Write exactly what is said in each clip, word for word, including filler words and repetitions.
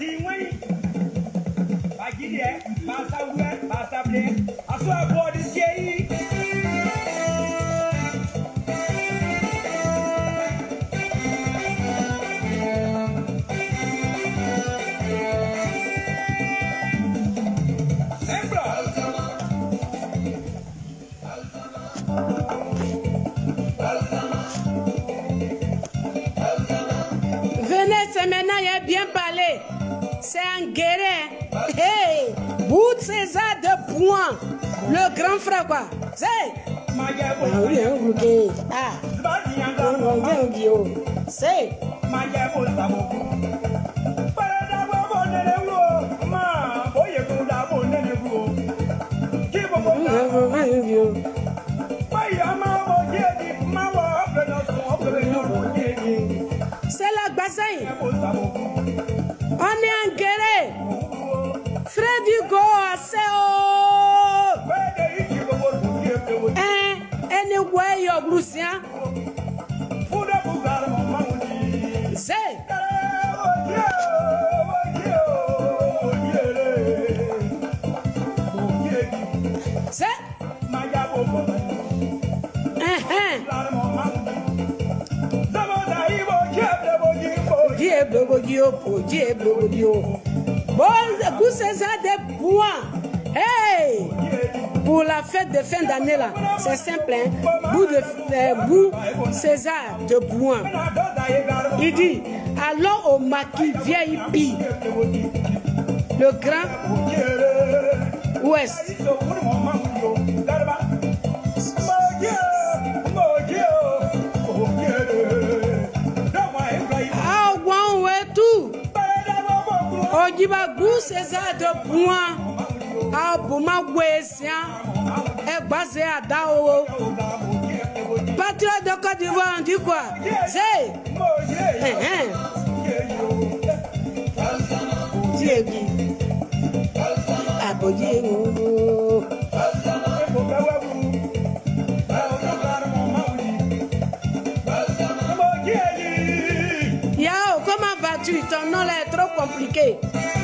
Maintenant, il a bien parlé. C'est un guerrier. Hey, Bout César de Bouan. Le grand frère, quoi. C'est. Ah, c'est. C'est la basaille. On est en guerre. Freddy Go assez haut. Un, anyway, your Lucien. C'est. C'est. Bon, c'est ça de Bouan. Hey! Pour la fête de fin d'année là, c'est simple, hein? Bout de euh, Bout César de Bouan. Il dit, allons au Maquis vieille pie. Le grand Ouest. Ah, Bouan, ouais, tout. Ojiba Gbou César de Bouan. Ah, Bouma Ouestien. Et basé à Dao. Patriote de Côte d'Ivoire, on dit quoi? C'est. Dieu. Ah, bon Dieu. Yao, comment vas-tu? Ton nom là est trop compliqué.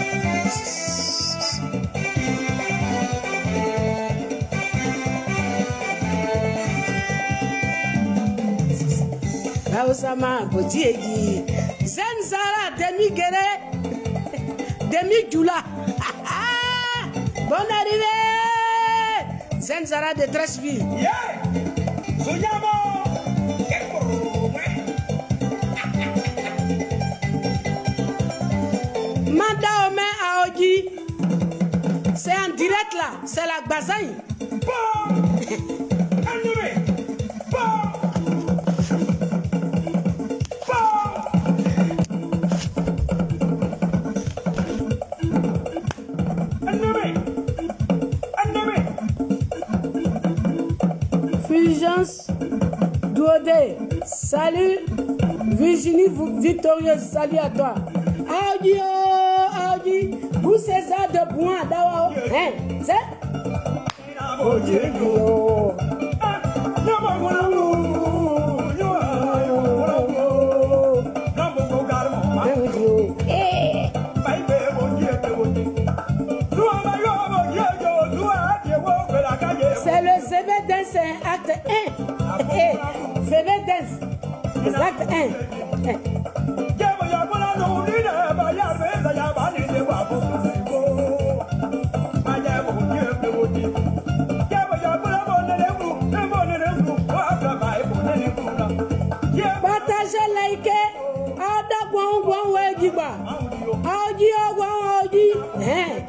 Osama Botiegi Zenzara demi guerre demi Djoula. Bonne arrivée Zenzara de Trashville. Manda Ome Aoji. C'est en direct là, c'est la basaille. Fulgence Douodé, salut Virginie Victorieuse, salut à toi. Audi, Audi, vous c'est ça de Bouan, d'Awao, hein, c'est? Oh Dieu, oh. C'est le C V Dance acte un. C V Dance, acte un. Partagez, likez. Ada Bouan Bouan Wejiba. Audi Bouan Audi. Hein.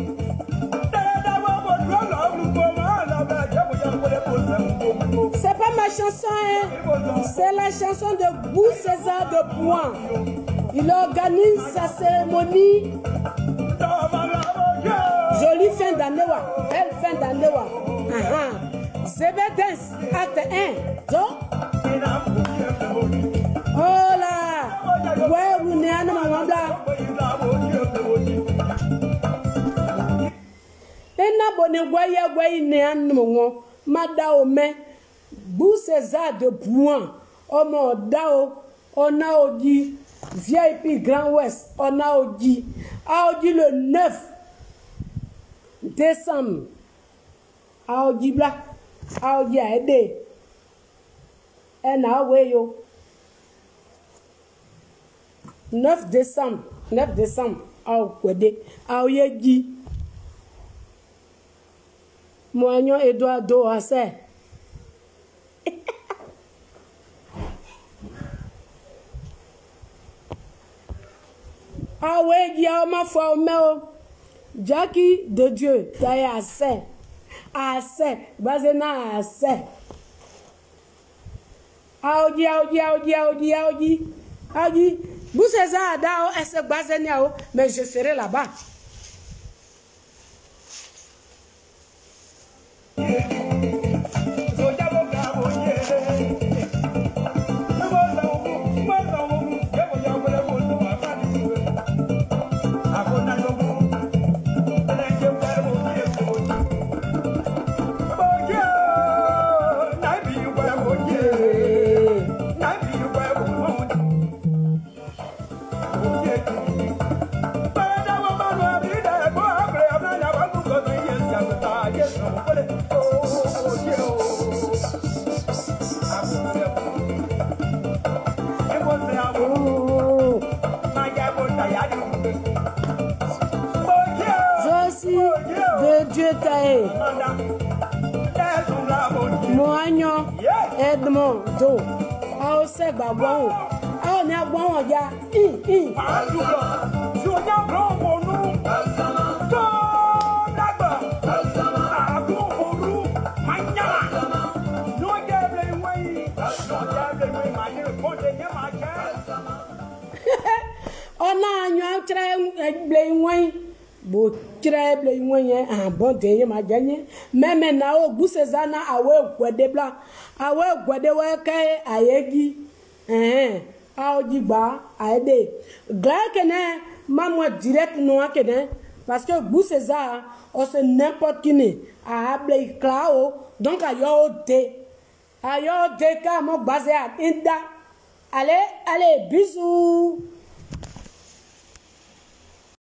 C'est pas ma chanson, hein. C'est la chanson de Gbou César de Bouan. Il organise sa cérémonie. Jolie fin d'année, belle fin d'année. C V Dance, acte un. Donc, oh là, ouais, vous n'êtes pas maman là. Et n'abonnez pas, ouais, il n'est pas maman. Madame Gbou César de Bouan. Oh mon dao, on a dit V I P Grand Ouest, on a dit, a dit le neuf décembre, a dit bla, a dit a aidé, et na yo. neuf décembre, neuf décembre, a dit, a dit, Moignon Eduardo Hassé. Ah ouais, il y a ma foi, Jackie de Dieu, t'as assez. Assez, bazena assez. Audi, Audi, Audi, Audi, Audi. Audi, vous savez ça, dao, est-ce que bazena, mais je serai là-bas. Dieu tae. Moagnon Edmond Do. Ao se babon. Ao ne agbon ya. I i. Si o ja bro bonu. To dagba. Agbon bonu. Manya. No geble wey. No geble wey ma ni ko de ye ma je. Ona anyo tre ble wey. Bo trèble moyen en bon de ma gagné mais maintenant au bout ces années awe gwede bla awe gwede we kai ayegi eh a odigba aide gla kene maman direct no kene parce que bout ces a on se n'importe qui ne a ble clao donc ayo de ayo de ka mo basé à inda allez allez bisous.